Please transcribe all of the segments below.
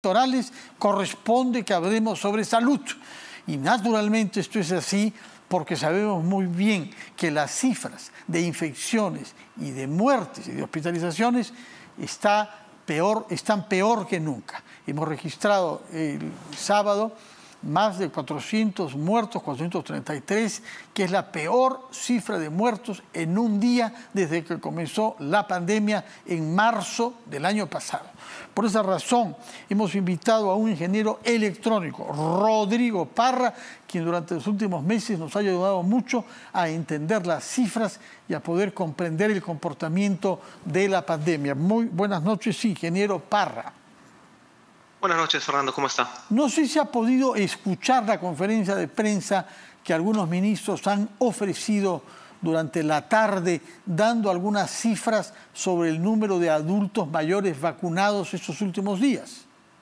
electorales, corresponde que hablemos sobre salud. Y naturalmente esto es así porque sabemos muy bien que las cifras de infecciones y de muertes y de hospitalizaciones están peor que nunca. Hemos registrado el sábado más de 400 muertos, 433, que es la peor cifra de muertos en un día desde que comenzó la pandemia en marzo del año pasado. Por esa razón hemos invitado a un ingeniero electrónico, Rodrigo Parra, quien durante los últimos meses nos ha ayudado mucho a entender las cifras y a poder comprender el comportamiento de la pandemia. Muy buenas noches, ingeniero Parra. Buenas noches, Fernando, ¿cómo está? No sé si ha podido escuchar la conferencia de prensa que algunos ministros han ofrecido durante la tarde, dando algunas cifras sobre el número de adultos mayores vacunados estos últimos días.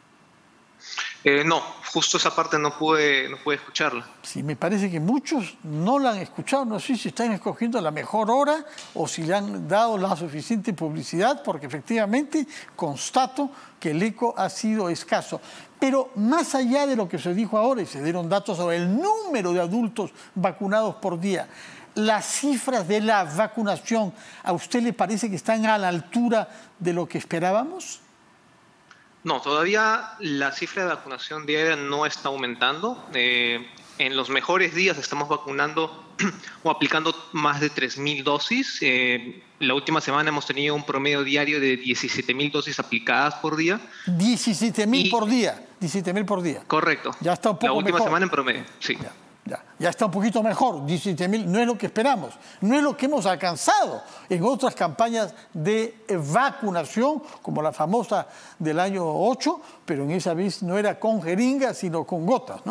No, justo esa parte no pude escucharla. Sí, me parece que muchos no la han escuchado. No sé si están escogiendo la mejor hora o si le han dado la suficiente publicidad, porque efectivamente constato que el eco ha sido escaso. Pero más allá de lo que se dijo ahora, y se dieron datos sobre el número de adultos vacunados por día, ¿las cifras de la vacunación a usted le parece que están a la altura de lo que esperábamos? No, todavía la cifra de vacunación diaria no está aumentando. En los mejores días estamos vacunando o aplicando más de 3.000 dosis. La última semana hemos tenido un promedio diario de 17.000 dosis aplicadas por día. 17.000 por día. 17.000 por día. Correcto. Ya está un poco la última mejor. Semana en promedio, sí. Ya está un poquito mejor, 17.000, no es lo que esperamos, no es lo que hemos alcanzado en otras campañas de vacunación, como la famosa del año 8, pero en esa vez no era con jeringas, sino con gotas, ¿no?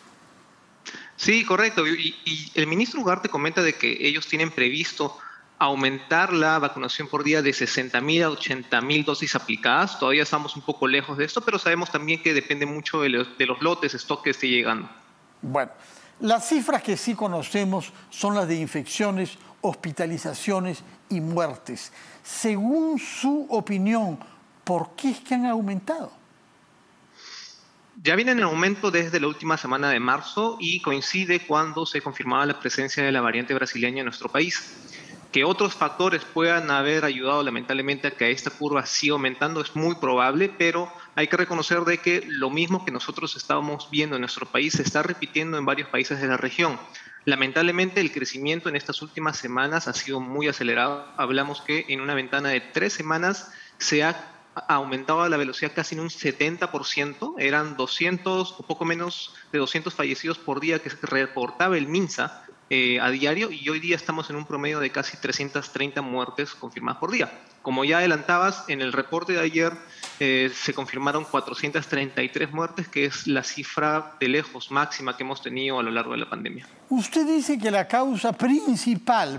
Sí, correcto. Y el ministro Ugarte comenta de que ellos tienen previsto aumentar la vacunación por día de 60.000 a 80.000 dosis aplicadas. Todavía estamos un poco lejos de esto, pero sabemos también que depende mucho de los lotes, stock que esté llegando. Bueno. Las cifras que sí conocemos son las de infecciones, hospitalizaciones y muertes. Según su opinión, ¿por qué es que han aumentado? Ya viene en aumento desde la última semana de marzo y coincide cuando se confirmaba la presencia de la variante brasileña en nuestro país. Que otros factores puedan haber ayudado lamentablemente a que esta curva siga aumentando es muy probable, pero hay que reconocer de que lo mismo que nosotros estábamos viendo en nuestro país se está repitiendo en varios países de la región. Lamentablemente el crecimiento en estas últimas semanas ha sido muy acelerado. Hablamos que en una ventana de 3 semanas se ha aumentado la velocidad casi en un 70%. Eran 200 o poco menos de 200 fallecidos por día que reportaba el MINSA a diario, y hoy día estamos en un promedio de casi 330 muertes confirmadas por día. Como ya adelantabas, en el reporte de ayer se confirmaron 433 muertes, que es la cifra de lejos máxima que hemos tenido a lo largo de la pandemia. Usted dice que la causa principal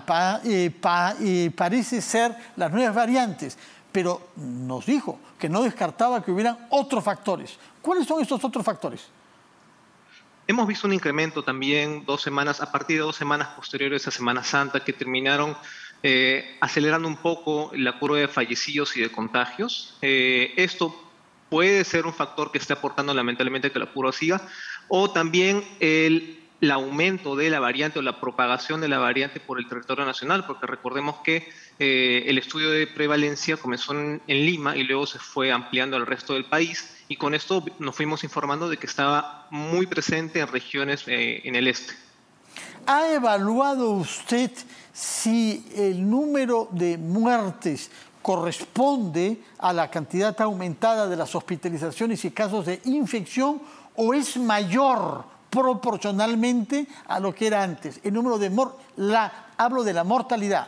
parece ser las nuevas variantes, pero nos dijo que no descartaba que hubieran otros factores. ¿Cuáles son estos otros factores? Hemos visto un incremento también a partir de 2 semanas posteriores a Semana Santa, que terminaron acelerando un poco la curva de fallecidos y de contagios. Esto puede ser un factor que esté aportando lamentablemente que la curva siga, o también el aumento de la variante o la propagación de la variante por el territorio nacional, porque recordemos que el estudio de prevalencia comenzó en Lima y luego se fue ampliando al resto del país, y con esto nos fuimos informando de que estaba muy presente en regiones en el este. ¿Ha evaluado usted si el número de muertes corresponde a la cantidad aumentada de las hospitalizaciones y casos de infección, o es mayor proporcionalmente a lo que era antes? El número de hablo de la mortalidad.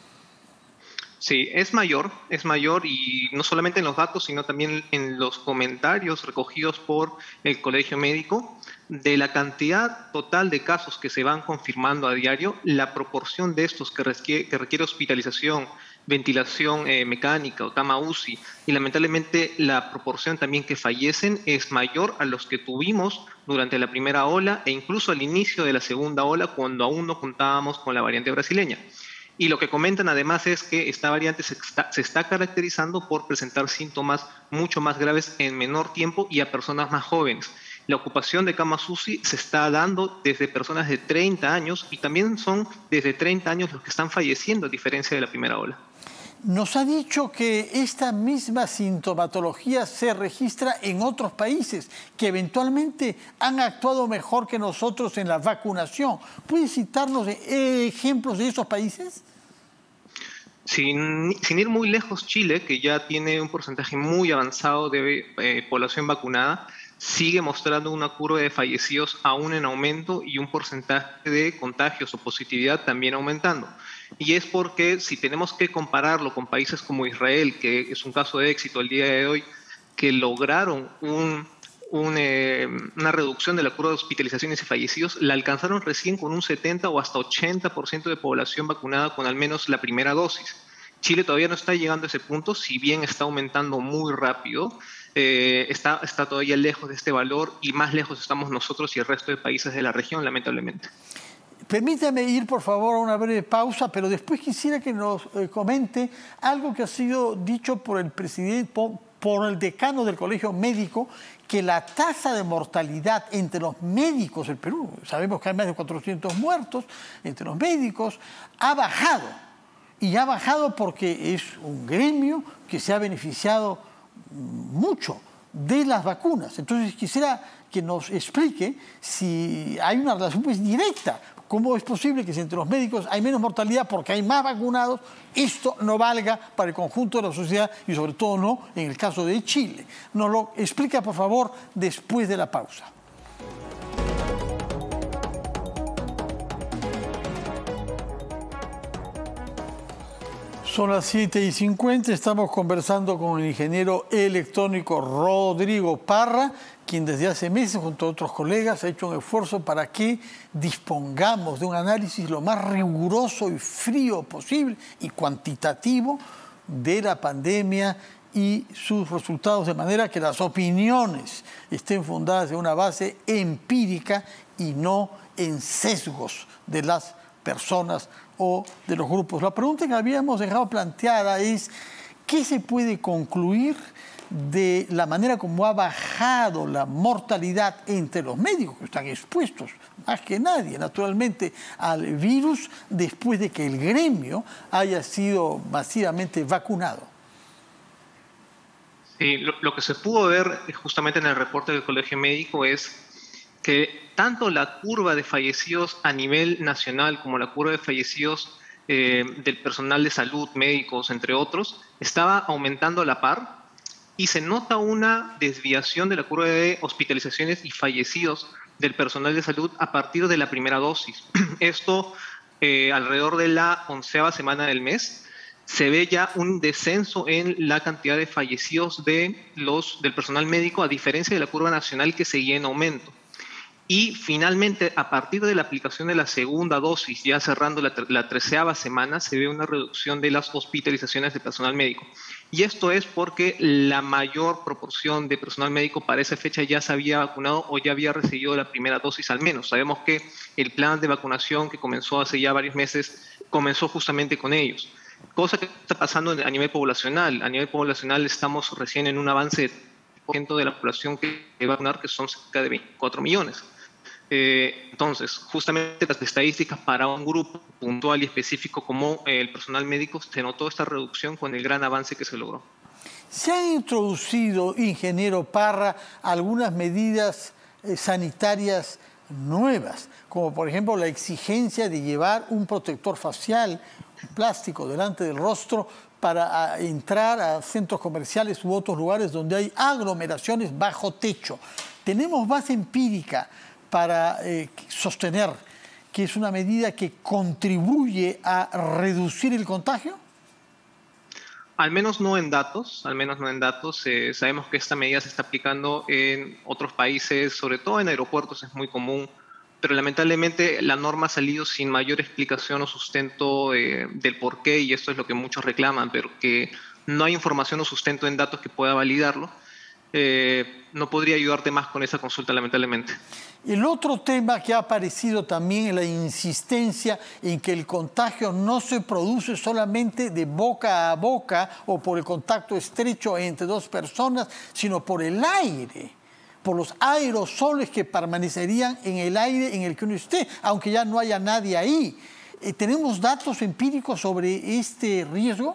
Sí, es mayor, y no solamente en los datos, sino también en los comentarios recogidos por el Colegio Médico. De la cantidad total de casos que se van confirmando a diario, la proporción de estos que requiere hospitalización, ventilación mecánica o cama UCI, y lamentablemente la proporción también que fallecen es mayor a los que tuvimos durante la primera ola e incluso al inicio de la segunda ola, cuando aún no contábamos con la variante brasileña. Y lo que comentan además es que esta variante se está caracterizando por presentar síntomas mucho más graves en menor tiempo y a personas más jóvenes. La ocupación de camas UCI se está dando desde personas de 30 años y también son desde 30 años los que están falleciendo, a diferencia de la primera ola. Nos ha dicho que esta misma sintomatología se registra en otros países que eventualmente han actuado mejor que nosotros en la vacunación. ¿Puede citarnos ejemplos de esos países? Sin ir muy lejos, Chile, que ya tiene un porcentaje muy avanzado de población vacunada, sigue mostrando una curva de fallecidos aún en aumento y un porcentaje de contagios o positividad también aumentando. Y es porque si tenemos que compararlo con países como Israel, que es un caso de éxito el día de hoy, que lograron una reducción de la curva de hospitalizaciones y fallecidos, la alcanzaron recién con un 70 o hasta 80% de población vacunada con al menos la primera dosis. Chile todavía no está llegando a ese punto, si bien está aumentando muy rápido, está todavía lejos de este valor y más lejos estamos nosotros y el resto de países de la región, lamentablemente. Permítame ir, por favor, a una breve pausa, pero después quisiera que nos comente algo que ha sido dicho por el presidente, por el decano del Colegio Médico, que la tasa de mortalidad entre los médicos del Perú, sabemos que hay más de 400 muertos entre los médicos, ha bajado. Y ha bajado porque es un gremio que se ha beneficiado mucho de las vacunas. Entonces quisiera que nos explique si hay una relación pues directa. ¿Cómo es posible que si entre los médicos hay menos mortalidad porque hay más vacunados, esto no valga para el conjunto de la sociedad y sobre todo no en el caso de Chile? Nos lo explica, por favor, después de la pausa. Son las 7:50, estamos conversando con el ingeniero electrónico Rodrigo Parra, quien desde hace meses, junto a otros colegas, ha hecho un esfuerzo para que dispongamos de un análisis lo más riguroso y frío posible y cuantitativo de la pandemia y sus resultados, de manera que las opiniones estén fundadas en una base empírica y no en sesgos de las personas o de los grupos. La pregunta que habíamos dejado planteada es: ¿qué se puede concluir de la manera como ha bajado la mortalidad entre los médicos, que están expuestos más que nadie, naturalmente, al virus, después de que el gremio haya sido masivamente vacunado? Sí, lo que se pudo ver justamente en el reporte del Colegio Médico es que tanto la curva de fallecidos a nivel nacional como la curva de fallecidos del personal de salud, médicos, entre otros, estaba aumentando a la par, y se nota una desviación de la curva de hospitalizaciones y fallecidos del personal de salud a partir de la primera dosis. Esto alrededor de la 11ª semana del mes. Se ve ya un descenso en la cantidad de fallecidos del personal médico, a diferencia de la curva nacional que seguía en aumento. Y finalmente, a partir de la aplicación de la segunda dosis, ya cerrando la 13ª semana, se ve una reducción de las hospitalizaciones de personal médico. Y esto es porque la mayor proporción de personal médico para esa fecha ya se había vacunado o ya había recibido la primera dosis al menos. Sabemos que el plan de vacunación que comenzó hace ya varios meses comenzó justamente con ellos. Cosa que está pasando a nivel poblacional. A nivel poblacional estamos recién en un avance de 10% de la población que va a vacunar, que son cerca de 24 millones. Entonces, justamente las estadísticas para un grupo puntual y específico como el personal médico, se notó esta reducción con el gran avance que se logró. ¿Se han introducido, ingeniero Parra, algunas medidas sanitarias nuevas, como por ejemplo la exigencia de llevar un protector facial, un plástico delante del rostro, para entrar a centros comerciales u otros lugares donde hay aglomeraciones bajo techo? ¿Tenemos base empírica para sostener que es una medida que contribuye a reducir el contagio? Al menos no en datos, sabemos que esta medida se está aplicando en otros países, sobre todo en aeropuertos es muy común, pero lamentablemente la norma ha salido sin mayor explicación o sustento del por qué, y esto es lo que muchos reclaman, pero que no hay información o sustento en datos que pueda validarlo. no podría ayudarte más con esa consulta, lamentablemente. El otro tema que ha aparecido también es la insistencia en que el contagio no se produce solamente de boca a boca o por el contacto estrecho entre dos personas, sino por el aire, por los aerosoles que permanecerían en el aire en el que uno esté, aunque ya no haya nadie ahí. ¿Tenemos datos empíricos sobre este riesgo?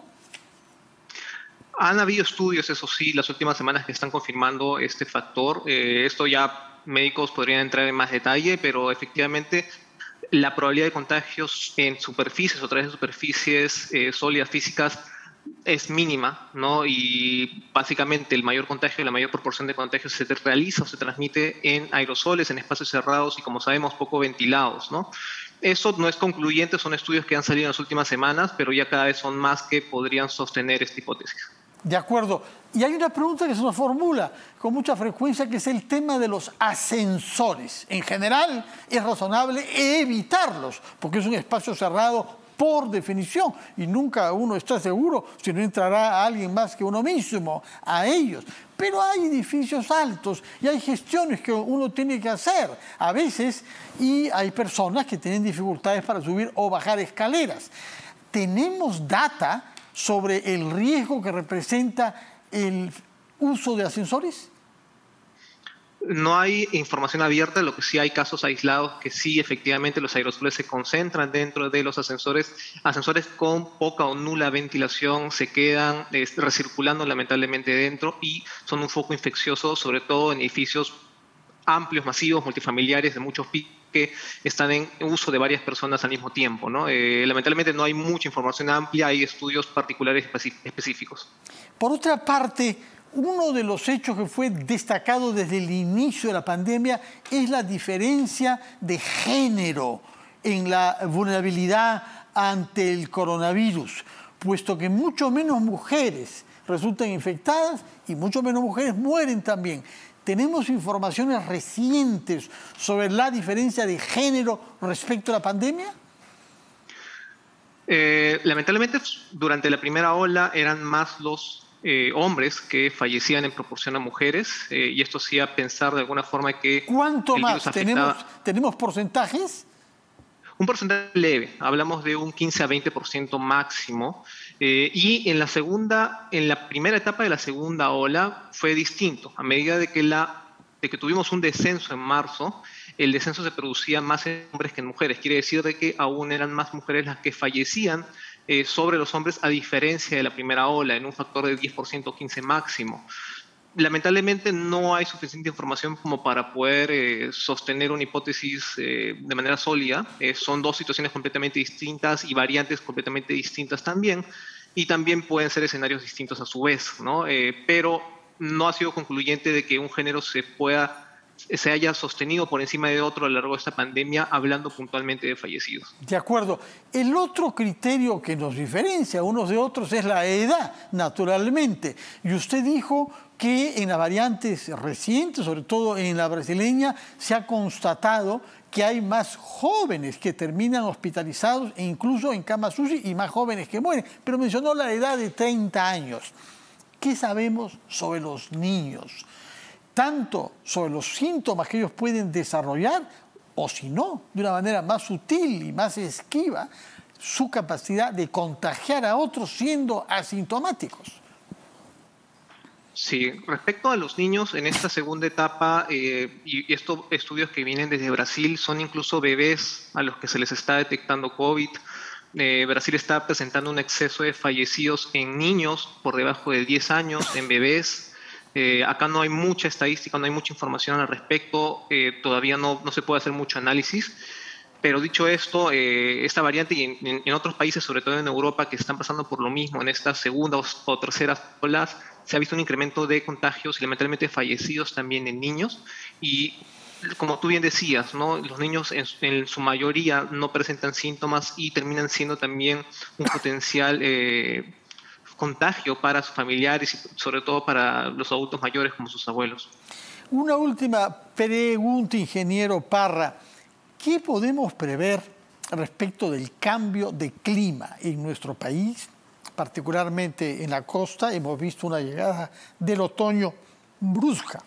Han habido estudios, eso sí, las últimas semanas que están confirmando este factor. Esto ya médicos podrían entrar en más detalle, pero efectivamente la probabilidad de contagios en superficies o a través de superficies sólidas físicas es mínima, ¿no? Y básicamente el mayor contagio, la mayor proporción de contagios se realiza o se transmite en aerosoles, en espacios cerrados y, como sabemos, poco ventilados, ¿no? Eso no es concluyente, son estudios que han salido en las últimas semanas, pero ya cada vez son más que podrían sostener esta hipótesis. De acuerdo. Y hay una pregunta que se nos formula con mucha frecuencia, que es el tema de los ascensores. En general, es razonable evitarlos, porque es un espacio cerrado por definición, y nunca uno está seguro si no entrará alguien más que uno mismo a ellos. Pero hay edificios altos y hay gestiones que uno tiene que hacer a veces, y hay personas que tienen dificultades para subir o bajar escaleras. ¿Tenemos data sobre el riesgo que representa el uso de ascensores? No hay información abierta, lo que sí hay casos aislados que sí, efectivamente, los aerosoles se concentran dentro de los ascensores. Ascensores con poca o nula ventilación se quedan recirculando lamentablemente dentro y son un foco infeccioso, sobre todo en edificios amplios, masivos, multifamiliares, de muchos pisos, que están en uso de varias personas al mismo tiempo, ¿no? Lamentablemente no hay mucha información amplia, hay estudios particulares específicos. Por otra parte, uno de los hechos que fue destacado desde el inicio de la pandemia es la diferencia de género en la vulnerabilidad ante el coronavirus, puesto que mucho menos mujeres resultan infectadas y mucho menos mujeres mueren también. ¿Tenemos informaciones recientes sobre la diferencia de género respecto a la pandemia? Lamentablemente, durante la primera ola eran más los hombres que fallecían en proporción a mujeres, y esto hacía pensar de alguna forma que... ¿Cuánto más? ¿Tenemos porcentajes? Un porcentaje leve, hablamos de un 15 a 20% máximo, y en la primera etapa de la segunda ola fue distinto. A medida de que tuvimos un descenso en marzo, el descenso se producía más en hombres que en mujeres. Quiere decir de que aún eran más mujeres las que fallecían sobre los hombres, a diferencia de la primera ola, en un factor de 10% o 15% máximo. Lamentablemente no hay suficiente información como para poder sostener una hipótesis de manera sólida. Son dos situaciones completamente distintas y variantes completamente distintas también, y también pueden ser escenarios distintos a su vez, ¿no? Pero no ha sido concluyente de que un género se haya sostenido por encima de otro a lo largo de esta pandemia, hablando puntualmente de fallecidos. De acuerdo. El otro criterio que nos diferencia unos de otros es la edad, naturalmente. Y usted dijo que en las variantes recientes, sobre todo en la brasileña, se ha constatado que hay más jóvenes que terminan hospitalizados e incluso en camas UCI, y más jóvenes que mueren. Pero mencionó la edad de 30 años. ¿Qué sabemos sobre los niños? Tanto sobre los síntomas que ellos pueden desarrollar, o si no, de una manera más sutil y más esquiva, su capacidad de contagiar a otros siendo asintomáticos. Sí, respecto a los niños en esta segunda etapa, y estos estudios que vienen desde Brasil, son incluso bebés a los que se les está detectando COVID. Brasil está presentando un exceso de fallecidos en niños por debajo de 10 años, en bebés. Acá no hay mucha estadística, no hay mucha información al respecto, todavía no se puede hacer mucho análisis, pero dicho esto, esta variante y en otros países, sobre todo en Europa, que están pasando por lo mismo, en estas segundas o terceras olas, se ha visto un incremento de contagios y lamentablemente fallecidos también en niños, y como tú bien decías, ¿no? Los niños en su mayoría no presentan síntomas y terminan siendo también un potencial contagio para sus familiares y sobre todo para los adultos mayores como sus abuelos. Una última pregunta, ingeniero Parra. ¿Qué podemos prever respecto del cambio de clima en nuestro país? Particularmente en la costa hemos visto una llegada del otoño brusca.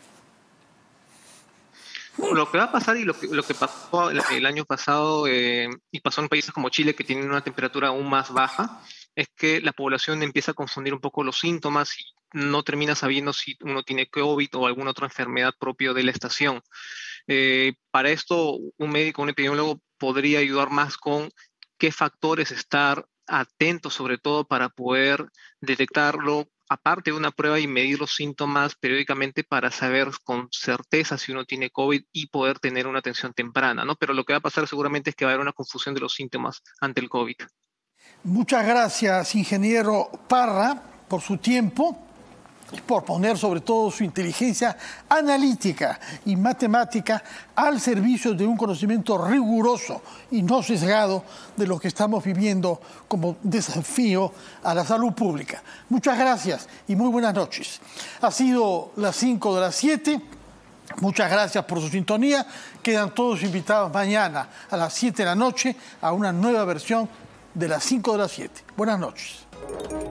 Lo que va a pasar y lo que pasó el año pasado y pasó en países como Chile, que tienen una temperatura aún más baja, es que la población empieza a confundir un poco los síntomas y no termina sabiendo si uno tiene COVID o alguna otra enfermedad propia de la estación. Para esto, un médico, un epidemiólogo podría ayudar más con qué factores estar atentos, sobre todo para poder detectarlo, aparte de una prueba y medir los síntomas periódicamente para saber con certeza si uno tiene COVID y poder tener una atención temprana, ¿no? Pero lo que va a pasar seguramente es que va a haber una confusión de los síntomas ante el COVID. Muchas gracias, ingeniero Parra, por su tiempo y por poner sobre todo su inteligencia analítica y matemática al servicio de un conocimiento riguroso y no sesgado de lo que estamos viviendo como desafío a la salud pública. Muchas gracias y muy buenas noches. Ha sido las 5 de las 7. Muchas gracias por su sintonía. Quedan todos invitados mañana a las 7 de la noche a una nueva versión de las 5 de las 7. Buenas noches.